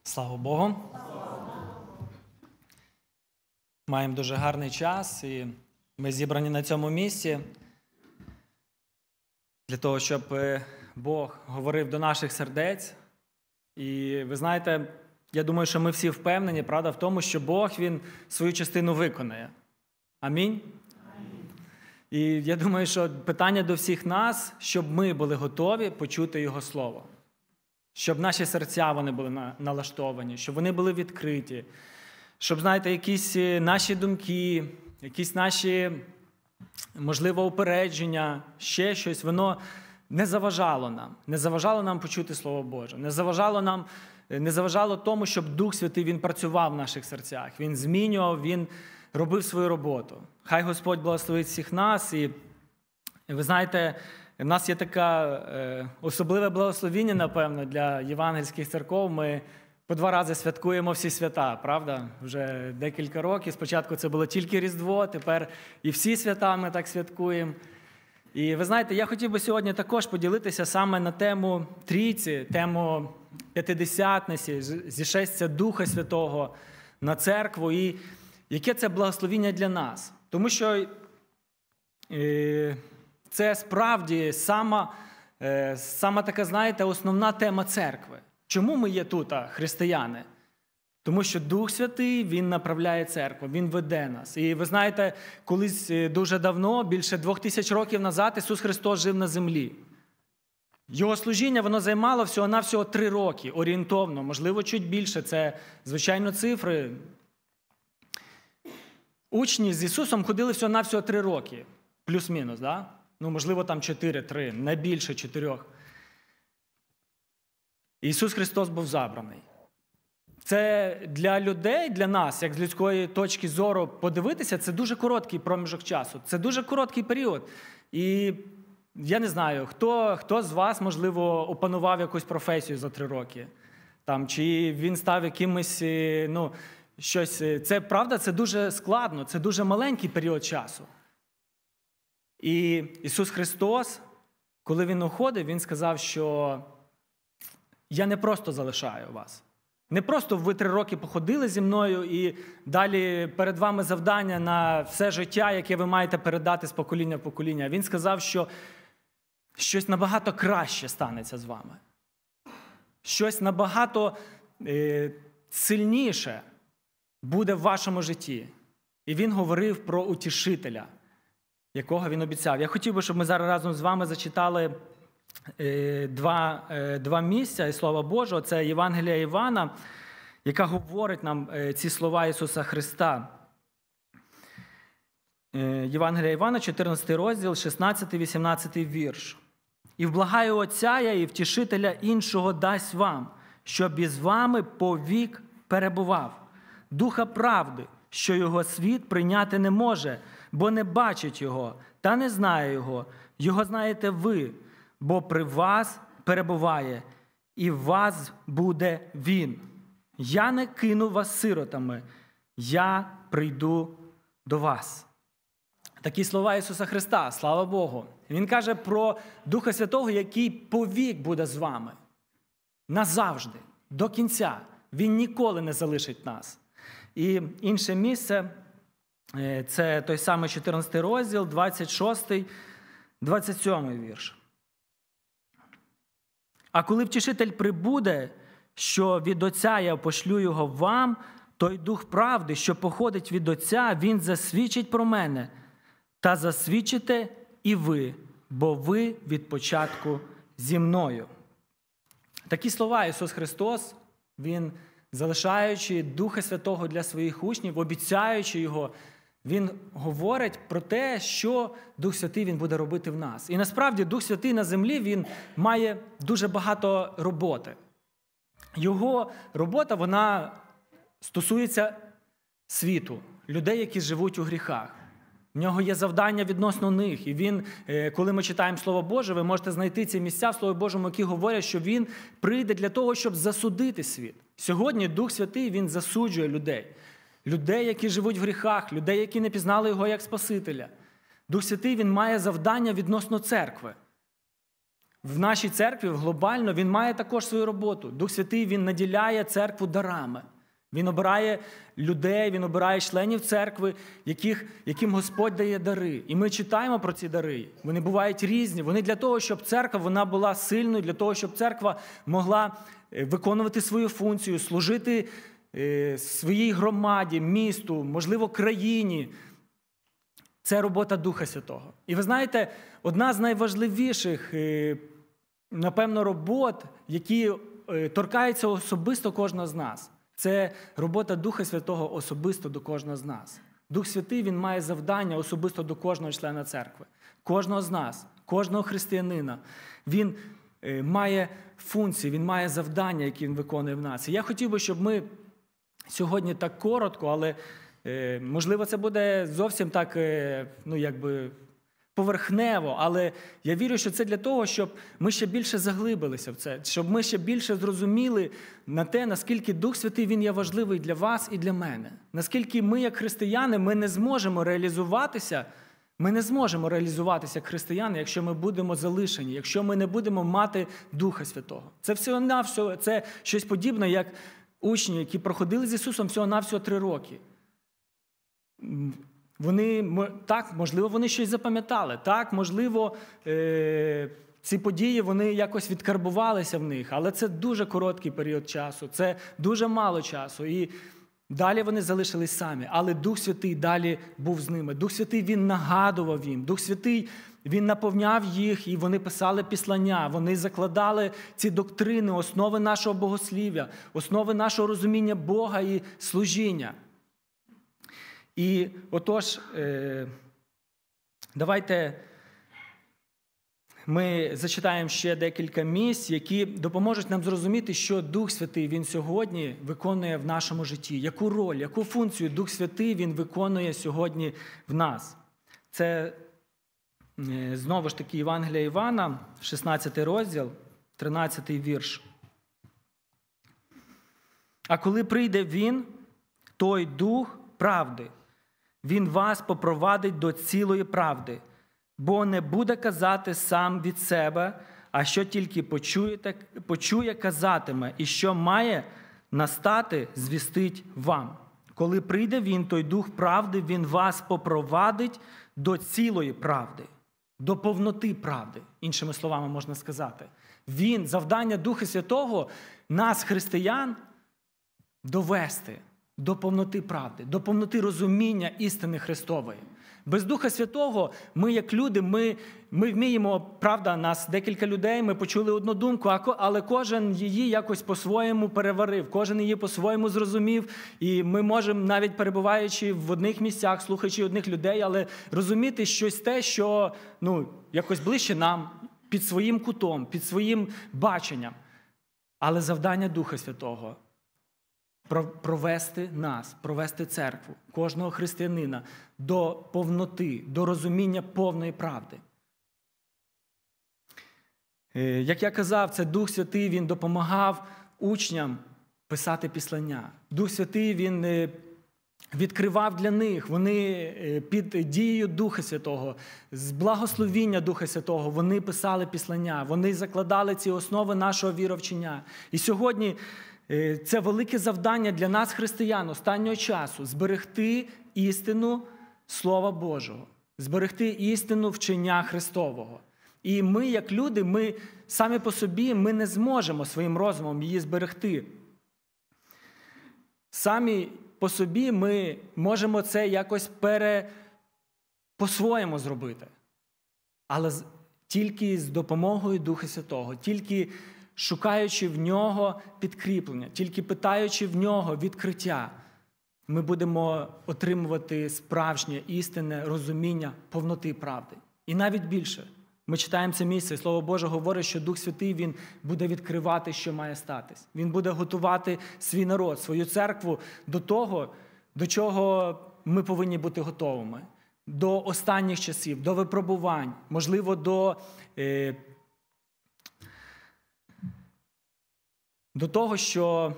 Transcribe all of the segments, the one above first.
Слава Богу! Маємо дуже гарний час, і ми зібрані на цьому місці для того, щоб Бог говорив до наших сердець. І ви знаєте, я думаю, що ми всі впевнені, правда, в тому, що Бог, Він свою частину виконає. Амінь? І я думаю, що питання до всіх нас, щоб ми були готові почути Його Слово. Щоб наші серця вони були налаштовані, щоб вони були відкриті, щоб, знаєте, якісь наші думки, якісь наші, можливо, упередження, ще щось, воно не заважало нам почути Слово Боже, не заважало тому, щоб Дух Святий, Він працював в наших серцях, Він змінював, Він робив свою роботу. Хай Господь благословить всіх нас, і ви знаєте, у нас є таке особливе благословіння, напевно, для євангельських церков. Ми по 2 рази святкуємо всі свята, правда? Вже декілька років. Спочатку це було тільки Різдво, тепер і всі свята ми так святкуємо. І ви знаєте, я хотів би сьогодні також поділитися саме на тему Трійці, тему П'ятидесятниці, зішестя Духа Святого на церкву. І яке це благословіння для нас? Тому що це справді сама така, знаєте, основна тема церкви. Чому ми є тут, християни? Тому що Дух Святий, Він направляє церкву, Він веде нас. І ви знаєте, колись дуже давно, більше 2000 років назад, Ісус Христос жив на землі. Його служіння, воно займало всього-навсього 3 роки, орієнтовно, можливо, чуть більше. Це, звичайно, цифри. Учні з Ісусом ходили всього-навсього 3 роки, плюс-мінус, да? Можливо, там 4-3, не більше 4. Ісус Христос був забраний. Це для людей, для нас, як з людської точки зору подивитися, це дуже короткий проміжок часу. Це дуже короткий період. І я не знаю, хто з вас, можливо, опанував якусь професію за 3 роки. Чи він став якимось, щось. Це, правда, це дуже складно, це дуже маленький період часу. І Ісус Христос, коли Він уходив, Він сказав, що я не просто залишаю вас. Не просто ви 3 роки походили зі мною і далі перед вами завдання на все життя, яке ви маєте передати з покоління в покоління. Він сказав, що щось набагато краще станеться з вами. Щось набагато сильніше буде в вашому житті. І Він говорив про утішителя, якого Він обіцяв. Я хотів би, щоб ми зараз разом з вами зачитали два місця із Слова Божого. Це Євангелія Івана, яка говорить нам ці слова Ісуса Христа. Євангелія Івана, 14 розділ, 16-18 вірш. «І вблагаю Отця я, і втішителя іншого дасть вам, щоб із вами повік перебував. Духа правди, що його світ прийняти не може, бо не бачить його, та не знає його. Його знаєте ви, бо при вас перебуває, і в вас буде він. Я не кину вас сиротами, я прийду до вас». Такі слова Ісуса Христа, слава Богу. Він каже про Духа Святого, який повік буде з вами. Назавжди, до кінця. Він ніколи не залишить нас. І інше місце, це той самий 14 розділ, 26-27 вірш. «А коли втішитель прибуде, що від Отця я пошлю його вам, той Дух правди, що походить від Отця, він засвідчить про мене. Та засвідчите і ви, бо ви від початку зі мною». Такі слова Ісус Христос, Він, залишаючи Духа Святого для своїх учнів, обіцяючи Його, Він говорить про те, що Дух Святий Він буде робити в нас. І насправді Дух Святий на землі, Він має дуже багато роботи. Його робота, вона стосується світу, людей, які живуть у гріхах. В нього є завдання відносно них. І він, коли ми читаємо Слово Боже, ви можете знайти ці місця в Слові Божому, які говорять, що він прийде для того, щоб засудити світ. Сьогодні Дух Святий, він засуджує людей. Людей, які живуть в гріхах, людей, які не пізнали Його як Спасителя. Дух Святий, він має завдання відносно церкви. в нашій церкві глобально він має також свою роботу. Дух Святий, він наділяє церкву дарами. Він обирає людей, він обирає членів церкви, яким Господь дає дари. І ми читаємо про ці дари. Вони бувають різні. Вони для того, щоб церква вона була сильною, для того, щоб церква могла виконувати свою функцію, служити своїй громаді, місту, можливо, країні. Це робота Духа Святого. І ви знаєте, одна з найважливіших, напевно, робот, які торкаються особисто кожного з нас. Це робота Духа Святого особисто до кожного з нас. Дух Святий, він має завдання особисто до кожного члена церкви. Кожного з нас, кожного християнина. Він має функції, він має завдання, які він виконує в нас. І я хотів би, щоб ми сьогодні так коротко, але можливо це буде зовсім так, поверхнево, але я вірю, що це для того, щоб ми ще більше заглибилися в це, щоб ми ще більше зрозуміли на те, наскільки Дух Святий, він є важливий для вас і для мене. Наскільки ми, як християни, ми не зможемо реалізуватися як християни, якщо ми будемо залишені, якщо ми не будемо мати Духа Святого. Це всього-навсього, це щось подібне, як учні, які проходили з Ісусом всього-навсього 3 роки. Так, можливо, вони щось запам'ятали. Так, можливо, ці події, вони якось відкарбувалися в них. Але це дуже короткий період часу. Це дуже мало часу. І далі вони залишились самі. Але Дух Святий далі був з ними. Дух Святий, він нагадував їм. Дух Святий, він наповняв їх, і вони писали післання. Вони закладали ці доктрини, основи нашого богослів'я, основи нашого розуміння Бога і служіння. І отож, давайте ми зачитаємо ще декілька місць, які допоможуть нам зрозуміти, що Дух Святий, він сьогодні виконує в нашому житті. Яку роль, яку функцію Дух Святий, він виконує сьогодні в нас. Це, знову ж таки, Євангелія Івана, 16 розділ, 13 вірш. «А коли прийде Він, той Дух правди, Він вас попровадить до цілої правди, бо не буде казати сам від себе, а що тільки почує, казатиме, і що має настати, звістить вам. Коли прийде Він, той Дух правди, Він вас попровадить до цілої правди, до повноти правди». Іншими словами можна сказати. Завдання Духа Святого, нас, християн, довести до повноти правди, до повноти розуміння істини Христової. Без Духа Святого ми, як люди, ми вміємо, правда, нас декілька людей, ми почули одну думку, але кожен її якось по-своєму переварив, кожен її по-своєму зрозумів, і ми можемо, навіть перебуваючи в одних місцях, слухаючи одних людей, але розуміти щось те, що якось ближче нам, під своїм кутом, під своїм баченням. Але завдання Духа Святого – провести нас, провести церкву, кожного християнина до повноти, до розуміння повної правди. Як я казав, це Дух Святий, він допомагав учням писати післання. Дух Святий, він відкривав для них, вони під дією Духа Святого, з благословіння Духа Святого, вони писали післання, вони закладали ці основи нашого віровчення. І сьогодні це велике завдання для нас, християн, останнього часу – зберегти істину Слова Божого, зберегти істину вчення Христового. І ми, як люди, ми самі по собі, ми не зможемо своїм розумом її зберегти. Самі по собі ми можемо це якось по-своєму зробити. Але тільки з допомогою Духа Святого, тільки шукаючи в Нього підкріплення, тільки питаючи в Нього відкриття, ми будемо отримувати справжнє істинне розуміння повноти правди. І навіть більше. Ми читаємо це місце, і Слово Боже говорить, що Дух Святий, він буде відкривати, що має статись. Він буде готувати свій народ, свою церкву до того, до чого ми повинні бути готовими. До останніх часів, до випробувань, можливо, до того, що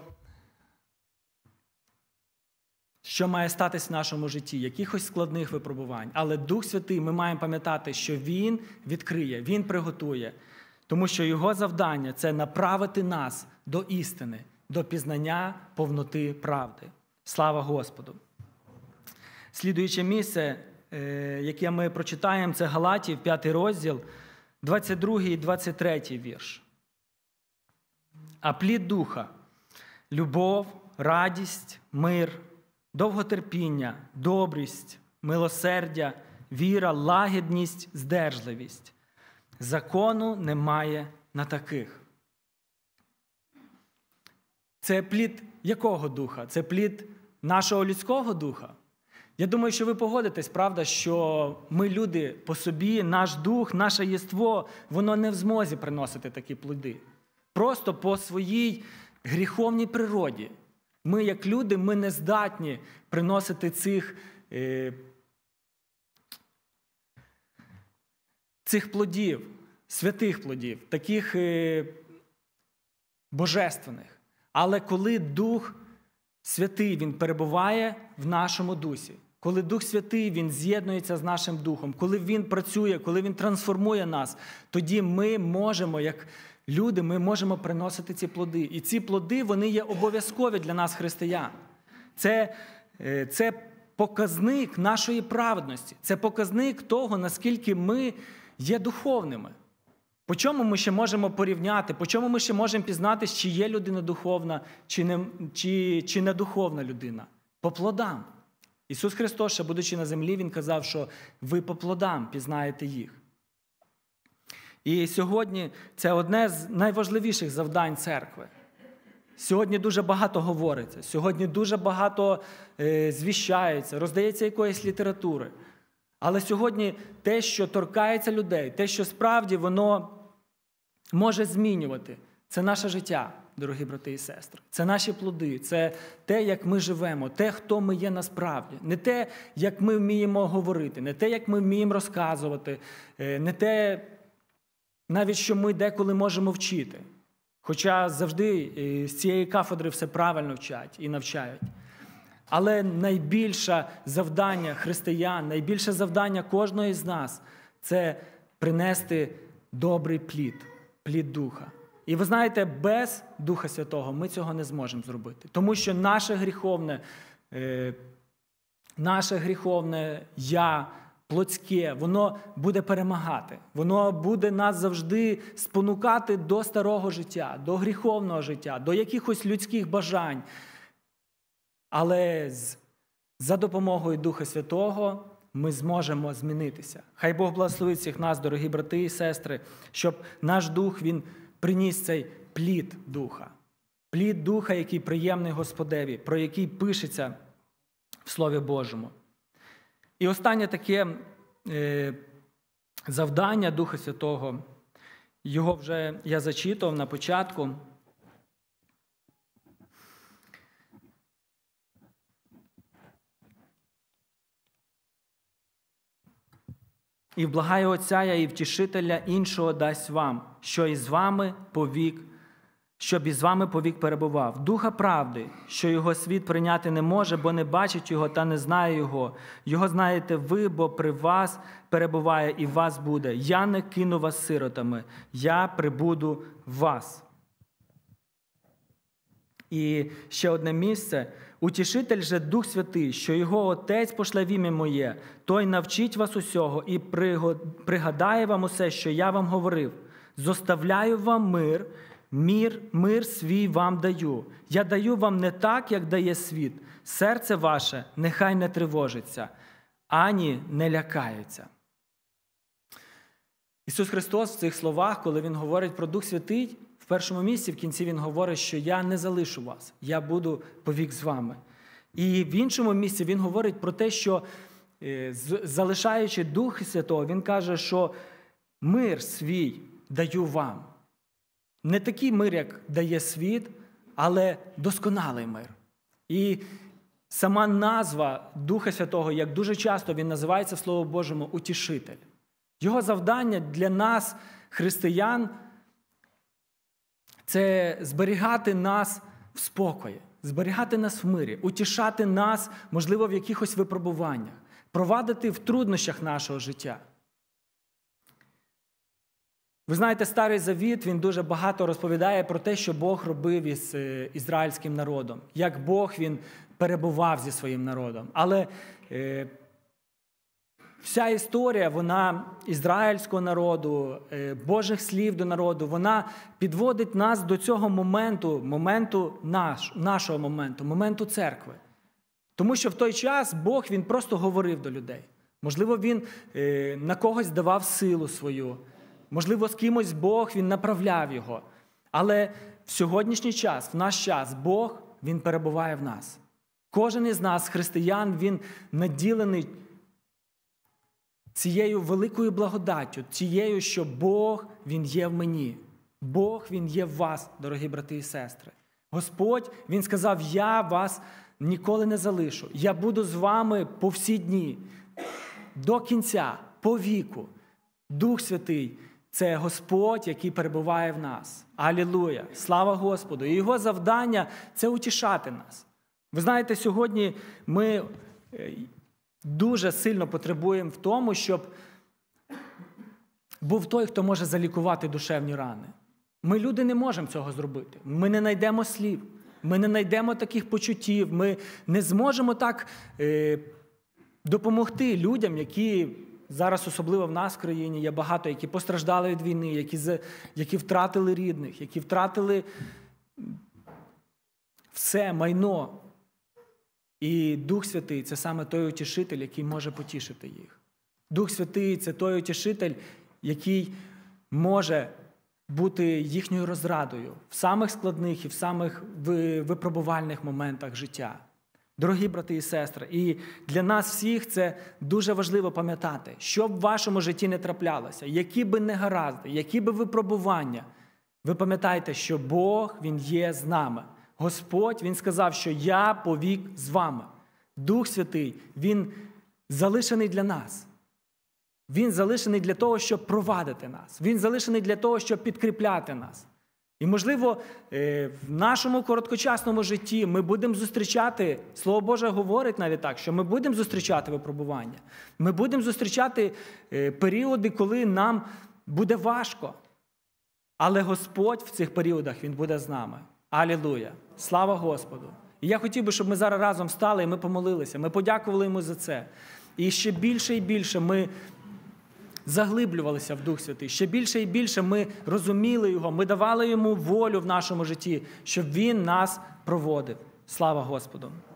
має статись в нашому житті, якихось складних випробувань. Але Дух Святий, ми маємо пам'ятати, що Він відкриє, Він приготує Тому що його завдання – це направити нас до істини, до пізнання повноти правди. Слава Господу! Слідуюче місце, яке ми прочитаємо, це Галатів, 5 розділ, 22 і 23 вірш. «А плід Духа – любов, радість, мир, довготерпіння, добрість, милосердя, віра, лагідність, здержливість. Закону немає на таких». Це плід якого духа? Це плід нашого людського духа? Я думаю, що ви погодитесь, правда, що ми люди по собі, наш дух, наше єство, воно не в змозі приносити такі плоди. Просто по своїй гріховній природі. Ми, як люди, ми не здатні приносити цих плодів, святих плодів, таких божественних. Але коли Дух Святий, Він перебуває в нашому дусі, коли Дух Святий, Він з'єднується з нашим духом, коли Він працює, коли Він трансформує нас, тоді ми можемо, як люди, ми можемо приносити ці плоди. І ці плоди, вони є обов'язкові для нас, християн. Це показник нашої праведності. Це показник того, наскільки ми є духовними. По чому ми ще можемо порівняти, по чому ми ще можемо пізнати, чи є людина духовна, чи не духовна людина? По плодам. Ісус Христос, ще будучи на землі, Він казав, що ви по плодам пізнаєте їх. І сьогодні це одне з найважливіших завдань церкви. Сьогодні дуже багато говориться, сьогодні дуже багато звіщається, роздається якоїсь літератури. Але сьогодні те, що торкається людей, те, що справді воно може змінювати, це наше життя, дорогі брати і сестри. Це наші плоди, це те, як ми живемо, те, хто ми є насправді. Не те, як ми вміємо говорити, не те, як ми вміємо розказувати, не те, навіть що ми деколи можемо вчити. Хоча завжди з цієї кафедри все правильно вчать і навчають. Але найбільше завдання християн, найбільше завдання кожного з нас – це принести добрий плід, плід Духа. І ви знаєте, без Духа Святого ми цього не зможемо зробити. Тому що наше гріховне «я», плотське, воно буде перемагати. Воно буде нас завжди спонукати до старого життя, до гріховного життя, до якихось людських бажань. Але за допомогою Духа Святого ми зможемо змінитися. Хай Бог благословить всіх нас, дорогі брати і сестри, щоб наш дух, він приніс цей плід Духа. Плід Духа, який приємний Господеві, про який пишеться в Слові Божому. І останнє таке завдання Духа Святого, його вже я зачитував на початку. «І вблагає Отця я, і втішителя іншого дасть вам, щоб із вами повік перебував. Духа правди, що його світ прийняти не може, бо не бачить його та не знає його. Його знаєте ви, бо при вас перебуває і в вас буде. Я не кину вас сиротами, я прибуду в вас». І ще одне місце. «Утішитель же Дух Святий, що його Отець пошле в ім'я моє, той навчить вас усього і пригадає вам усе, що я вам говорив. Зоставляю вам мир свій вам даю. Я даю вам не так, як дає світ. Серце ваше нехай не тривожиться, ані не лякається». Ісус Христос в цих словах, коли Він говорить про Дух Святий, в першому місці, в кінці Він говорить, що я не залишу вас, я буду повік з вами. І в іншому місці Він говорить про те, що залишаючи Духа Святого, Він каже, що мир свій даю вам. Не такий мир, як дає світ, але досконалий мир. І сама назва Духа Святого, як дуже часто він називається в Слові Божому, утішитель. Його завдання для нас, християн, це зберігати нас в спокої, зберігати нас в мирі, утішати нас, можливо, в якихось випробуваннях, провадити в труднощах нашого життя. Ви знаєте, Старий Завіт, він дуже багато розповідає про те, що Бог робив із ізраїльським народом, як Бог, він перебував зі своїм народом. Але вся історія, вона ізраїльського народу, Божих слів до народу, вона підводить нас до цього нашого моменту церкви. Тому що в той час Бог, він просто говорив до людей. Можливо, він на когось давав силу свою. Можливо, з кимось Бог, він направляв його. Але в сьогоднішній час, в наш час, Бог, він перебуває в нас. Кожен із нас, християн, він наділений цією великою благодаттю, цією, що Бог, він є в мені. Бог, він є в вас, дорогі брати і сестри. Господь, він сказав, я вас ніколи не залишу. Я буду з вами по всі дні, до кінця, по віку. Дух Святий – це Господь, який перебуває в нас. Алілуя! Слава Господу! І Його завдання – це утішати нас. Ви знаєте, сьогодні ми дуже сильно потребуємо в тому, щоб був той, хто може залікувати душевні рани. Ми, люди, не можемо цього зробити. Ми не знайдемо слів, ми не знайдемо таких почуттів, ми не зможемо так допомогти людям, які зараз, особливо в нас в країні, є багато, які постраждали від війни, які втратили рідних, які втратили все майно. І Дух Святий – це саме той утішитель, який може потішити їх. Дух Святий – це той утішитель, який може бути їхньою розрадою в самих складних і в самих випробувальних моментах життя. Дорогі брати і сестри, і для нас всіх це дуже важливо пам'ятати, що б в вашому житті не траплялося, які би негаразди, які би випробування, ви пам'ятайте, що Бог, він є з нами. Господь, він сказав, що я повік з вами. Дух Святий, він залишений для нас. Він залишений для того, щоб провадити нас. Він залишений для того, щоб підкріпляти нас. І, можливо, в нашому короткочасному житті ми будемо зустрічати, Слово Боже говорить навіть так, що ми будемо зустрічати випробування. Ми будемо зустрічати періоди, коли нам буде важко. Але Господь в цих періодах, він буде з нами. Алілуя! Слава Господу! І я хотів би, щоб ми зараз разом встали і ми помолилися. Ми подякували Йому за це. І ще більше і більше ми заглиблювалися в Дух Святий. Ще більше і більше ми розуміли Його, ми давали Йому волю в нашому житті, щоб Він нас проводив. Слава Господу!